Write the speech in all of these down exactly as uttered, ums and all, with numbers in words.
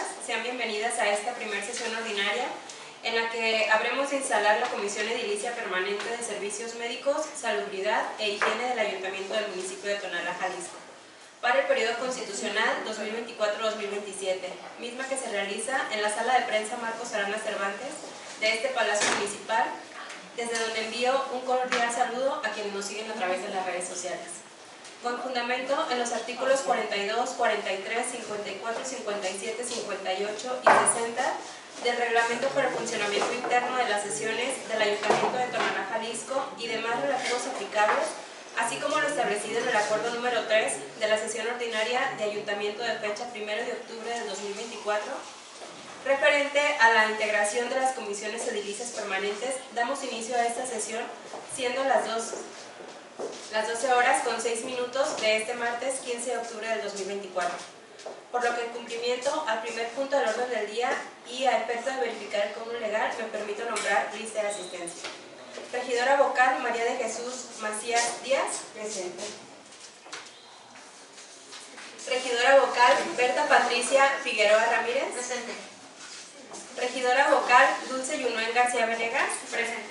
sean bienvenidas a esta primera sesión ordinaria en la que habremos de instalar la Comisión Edilicia Permanente de Servicios Médicos, Salubridad e Higiene del Ayuntamiento del municipio de Tonalá, Jalisco, para el periodo constitucional dos mil veinticuatro a dos mil veintisiete, misma que se realiza en la Sala de Prensa Marcos Arana Cervantes de este Palacio Municipal, desde donde envío un cordial saludo a quienes nos siguen a través de las redes sociales. Con fundamento en los artículos cuarenta y dos, cuarenta y tres, cincuenta y cuatro, cincuenta y siete, cincuenta y ocho y sesenta del Reglamento para el Funcionamiento Interno de las Sesiones del Ayuntamiento de Tonalá, Jalisco y demás relativos aplicables, así como lo establecido en el acuerdo número tres de la sesión ordinaria de Ayuntamiento de fecha primero de octubre del dos mil veinticuatro, referente a la integración de las comisiones edilicias permanentes, damos inicio a esta sesión siendo las dos las doce horas con seis minutos de este martes quince de octubre del dos mil veinticuatro. Por lo que en cumplimiento al primer punto del orden del día y a efecto de verificar el cómodo legal, me permito nombrar lista de asistencia. Regidora vocal María de Jesús Macías Díaz, presente. Regidora vocal Berta Patricia Figueroa Ramírez, presente. Regidora vocal Dulce Yunuen García Venegas, presente.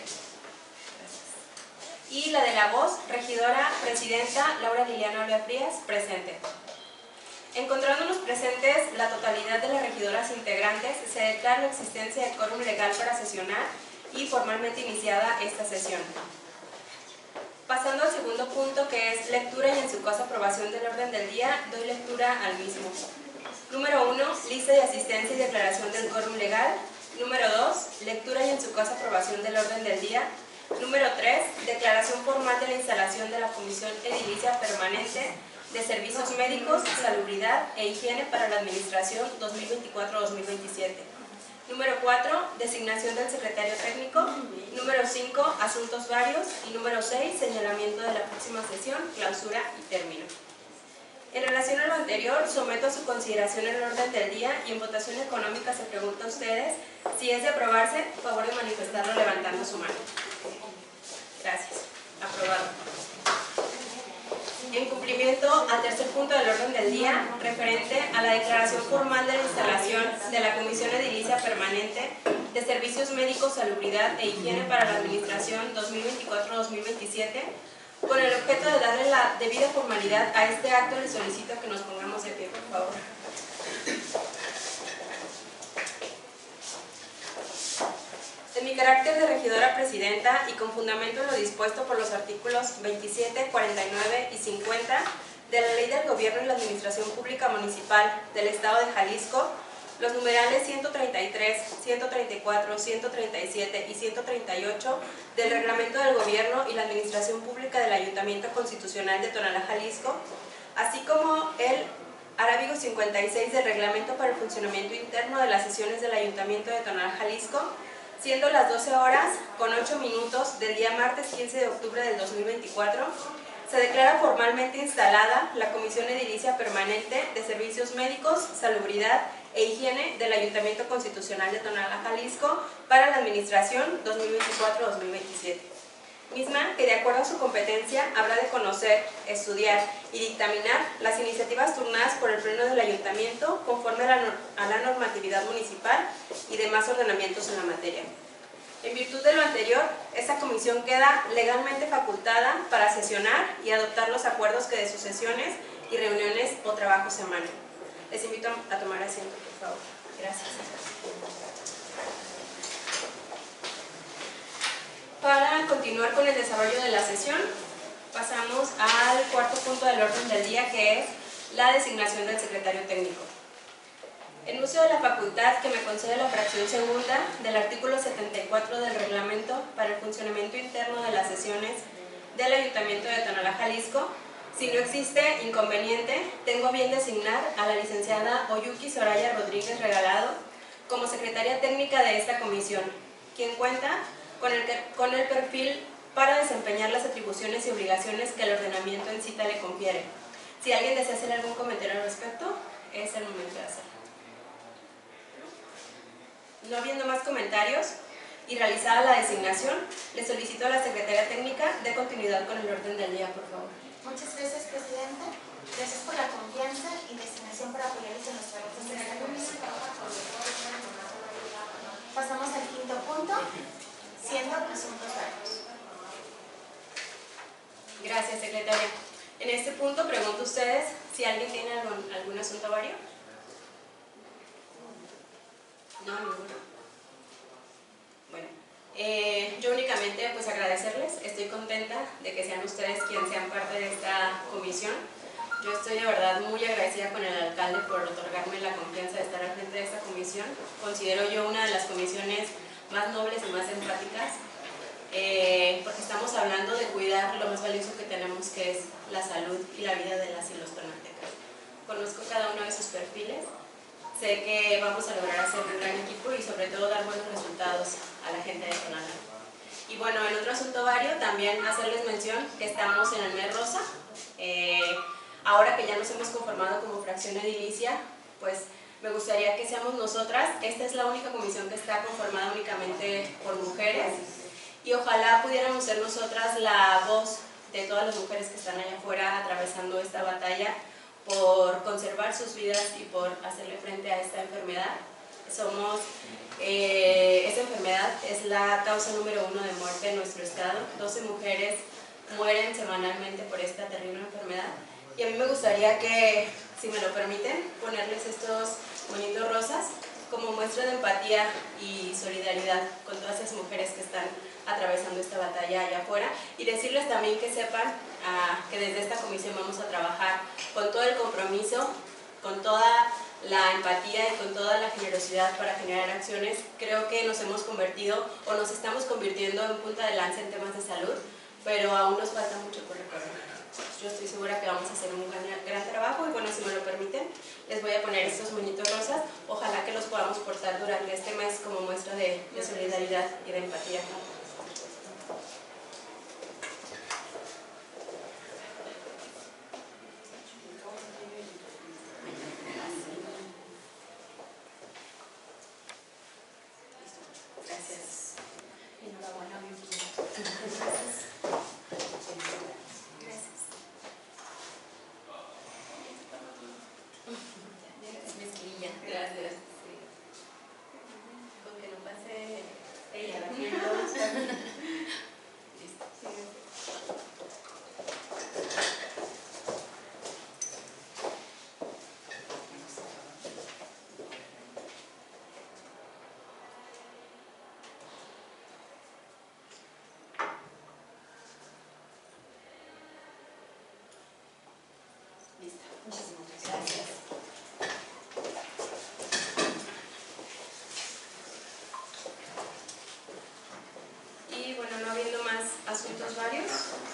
Y la de la voz, regidora presidenta Laura Liliana Olea Frías, presente. Encontrándonos presentes la totalidad de las regidoras integrantes, se declara la existencia de quórum legal para sesionar y formalmente iniciada esta sesión. Pasando al segundo punto, que es lectura y en su caso aprobación del orden del día, doy lectura al mismo. Número uno, lista de asistencia y declaración del quórum legal. Número dos, lectura y en su caso aprobación del orden del día. Número tres, declaración formal de la instalación de la Comisión Edilicia Permanente de Servicios Médicos, Salubridad e Higiene para la Administración dos mil veinticuatro a dos mil veintisiete. Número cuatro, designación del secretario técnico. Número cinco, asuntos varios. Y número seis, señalamiento de la próxima sesión, clausura y término. En relación a lo anterior, someto a su consideración el orden del día y en votación económica se pregunta a ustedes si es de aprobarse, favor de manifestarlo levantando su mano. Gracias. Aprobado. En cumplimiento al tercer punto del orden del día, referente a la declaración formal de la instalación de la Comisión Edilicia Permanente de Servicios Médicos, Salubridad e Higiene para la Administración dos mil veinticuatro a dos mil veintisiete, con el objeto de darle la debida formalidad a este acto, les solicito que nos pongamos de pie, por favor. En mi carácter de regidora presidenta y con fundamento en lo dispuesto por los artículos veintisiete, cuarenta y nueve y cincuenta de la Ley del Gobierno y la Administración Pública Municipal del Estado de Jalisco, los numerales ciento treinta y tres, ciento treinta y cuatro, ciento treinta y siete y ciento treinta y ocho del Reglamento del Gobierno y la Administración Pública del Ayuntamiento Constitucional de Tonalá, Jalisco, así como el arábigo cincuenta y seis del Reglamento para el Funcionamiento Interno de las Sesiones del Ayuntamiento de Tonalá, Jalisco, siendo las doce horas con ocho minutos del día martes quince de octubre del dos mil veinticuatro, se declara formalmente instalada la Comisión Edilicia Permanente de Servicios Médicos, Salubridad e Higiene del Ayuntamiento Constitucional de Tonalá, Jalisco para la Administración dos mil veinticuatro a dos mil veintisiete. Misma que de acuerdo a su competencia habrá de conocer, estudiar y dictaminar las iniciativas turnadas por el Pleno del Ayuntamiento conforme a la, a la normatividad municipal y demás ordenamientos en la materia. En virtud de lo anterior, esta comisión queda legalmente facultada para sesionar y adoptar los acuerdos que de sus sesiones y reuniones o trabajos se emanen. Les invito a tomar asiento, por favor. Gracias. Para continuar con el desarrollo de la sesión, pasamos al cuarto punto del orden del día, que es la designación del secretario técnico. En uso de la facultad que me concede la fracción segunda del artículo setenta y cuatro del Reglamento para el Funcionamiento Interno de las Sesiones del Ayuntamiento de Tonalá, Jalisco, si no existe inconveniente, tengo bien designar a la licenciada Oyuki Soraya Rodríguez Regalado como secretaria técnica de esta comisión, quien cuenta con el, con el perfil para desempeñar las atribuciones y obligaciones que el ordenamiento en cita le confiere. Si alguien desea hacer algún comentario al respecto, es el momento de hacerlo. No habiendo más comentarios y realizada la designación, le solicito a la secretaria técnica de continuidad con el orden del día, por favor. Muchas gracias, Presidenta. Gracias por la confianza y designación para apoyarles en los trabajos de esta comisión. secretaria. En este punto pregunto a ustedes si alguien tiene algún, algún asunto vario. No, ninguno. Bueno, eh, yo únicamente pues agradecerles, estoy contenta de que sean ustedes quienes sean parte de esta comisión. Yo estoy de verdad muy agradecida con el alcalde por otorgarme la confianza de estar al frente de esta comisión. Considero yo una de las comisiones más nobles y más empáticas, eh, porque estamos hablando de cuidar lo más valioso que tenemos, que es la salud y la vida de las y los tonaltecas. Conozco cada uno de sus perfiles, sé que vamos a lograr hacer un gran equipo y sobre todo dar buenos resultados a la gente de Tonalá. Y bueno, en otro asunto vario, también hacerles mención que estamos en el mes rosa. Eh, ahora que ya nos hemos conformado como fracción edilicia, pues me gustaría que seamos nosotras. Esta es la única comisión que está conformada únicamente por mujeres y ojalá pudiéramos ser nosotras la voz de todas las mujeres que están allá afuera atravesando esta batalla por conservar sus vidas y por hacerle frente a esta enfermedad. Somos, eh, esta enfermedad es la causa número uno de muerte en nuestro estado. doce mujeres mueren semanalmente por esta terrible enfermedad. Y a mí me gustaría que, si me lo permiten, ponerles estos bonitos rosas como muestra de empatía y solidaridad con todas esas mujeres que están atravesando esta batalla allá afuera, y decirles también que sepan ah, que desde esta comisión vamos a trabajar con todo el compromiso, con toda la empatía y con toda la generosidad para generar acciones. Creo que nos hemos convertido o nos estamos convirtiendo en punta de lanza en temas de salud, pero aún nos falta mucho por recorrer. Yo estoy segura que vamos a hacer un gran, gran trabajo y bueno, si me lo permiten, les voy a poner estos bonitos rosas. Ojalá que los podamos portar durante este mes como muestra de, de solidaridad y de empatía. Gracias. Enhorabuena, mi Gracias. Mezclilla. Gracias. Sí. Con que no pase ella, la piel. Listo. Sí. Listo. Muchísimas gracias. Y bueno, no habiendo más asuntos varios,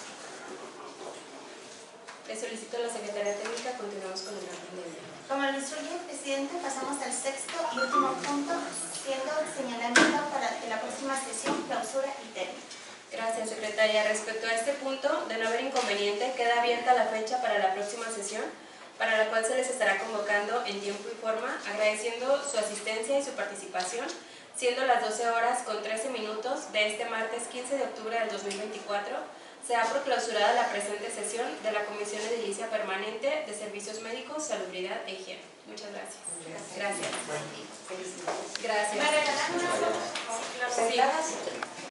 le solicito a la Secretaría Técnica, continuamos con el orden del día. Como lo instruye el presidente, pasamos al sexto y último punto, siendo el señalamiento para que la próxima sesión, clausura y término. Gracias, secretaria. Respecto a este punto, de no haber inconveniente, queda abierta la fecha para la próxima sesión, para la cual se les estará convocando en tiempo y forma, agradeciendo su asistencia y su participación, siendo las doce horas con trece minutos de este martes quince de octubre del dos mil veinticuatro, se ha proclausurada la presente sesión de la Comisión Edilicia Permanente de Servicios Médicos, Salubridad e Higiene. Muchas gracias. Gracias. Gracias. ¿Me regalan una foto? Sí.